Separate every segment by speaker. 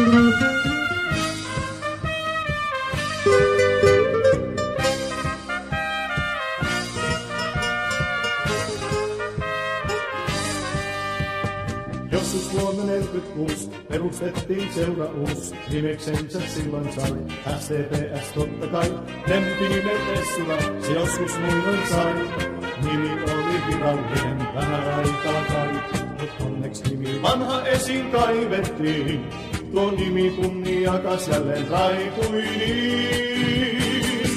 Speaker 1: Joskus vuonna 46 perustettiin seura uus, nimeksensä silloin sai STPS totta kai. Lempinimen Essila se joskus muinoin sai, nimi oli virallinen vähän aikaa kai. Mut onneksi nimi vanha esiin kaivettiin, tuo nimi kunniakas jälleen raikui niin.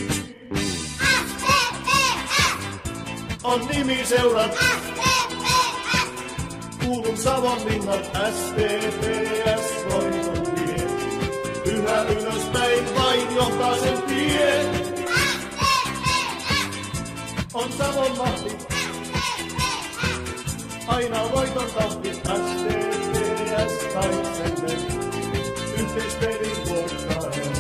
Speaker 1: On nimi seuran kuulun Savonlinnan STPS voiton tie. Yhä ylöspäin vain johtaa sen tie. On Savonlahti, aina voiton tahti. STPS taitselle, yhteispelin vuottaen.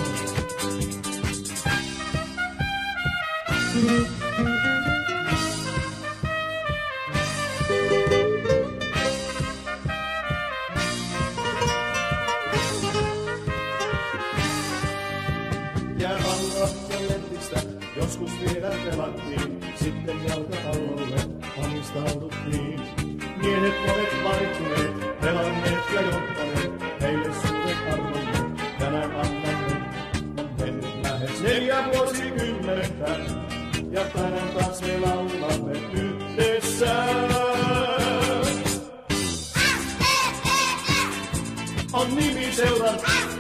Speaker 1: Joskus vielä pelattiin, sitten jalkapallolle omistauduttiin. Miehet monet vaihtuneet, pelanneet ja johtaneet, heille suuret arvoineet, tänään annamme. On mennyt lähes 4 vuosikymmentä, ja tänään taas me laulamme yhdessä. On nimi seuran,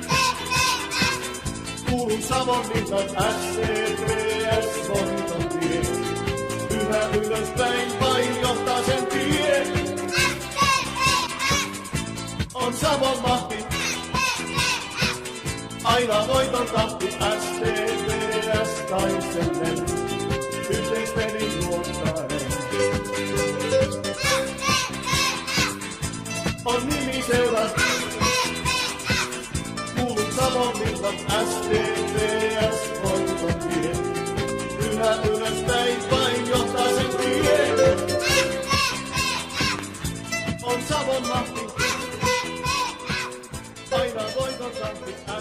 Speaker 1: kuulun Savonlinnan STPS voiton tie. Yhä ylöspäin vain johtaa sen tie. On Savonlahti, aina voiton tahti. STPS taisellen, yhteispelin luottaen. On nimi seuran, kuulun Savonlinnan STPS voiton tie. Yhä ylöspäin vain johtaa sen tie. On Savonlahti, aina voiton tahti.